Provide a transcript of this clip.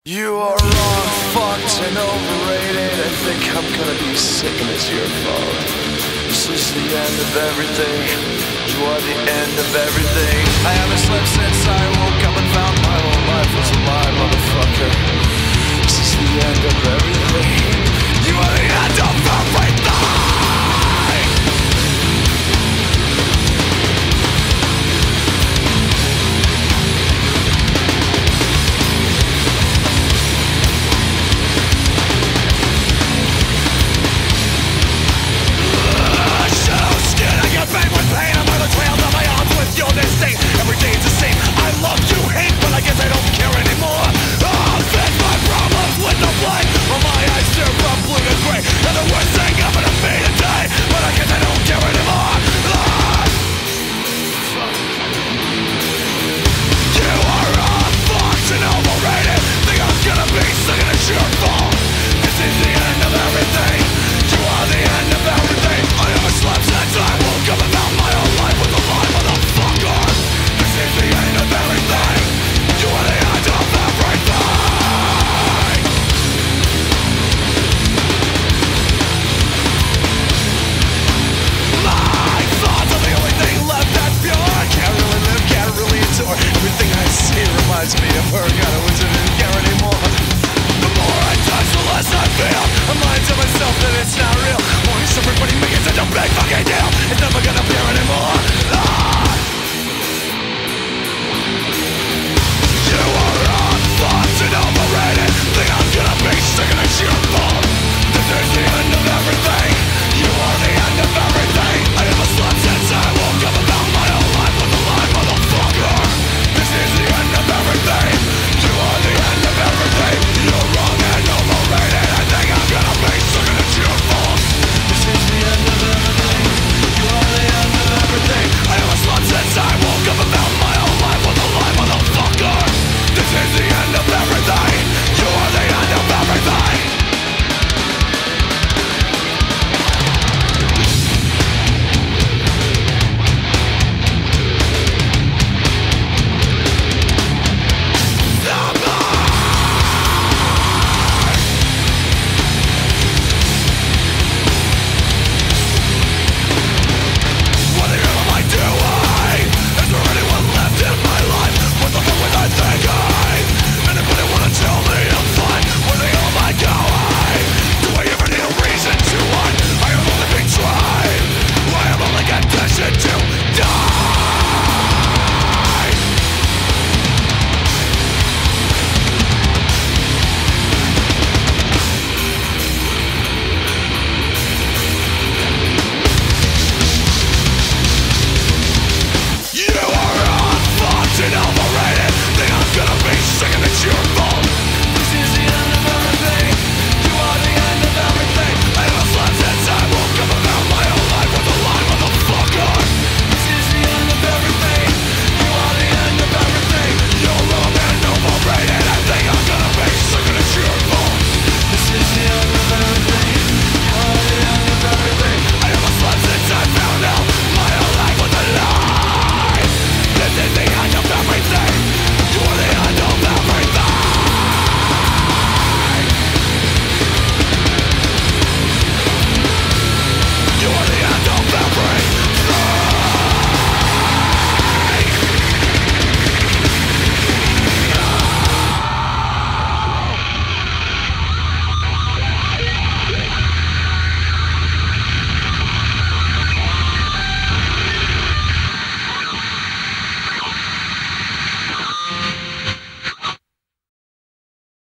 You are wrong, fucked and overrated. I think I'm gonna be sick and it's your fault. This is the end of everything. You are the end of everything. I haven't slept since I woke up and found my whole life was a lie, motherfucker. This is the end of everything. You are the end of everything.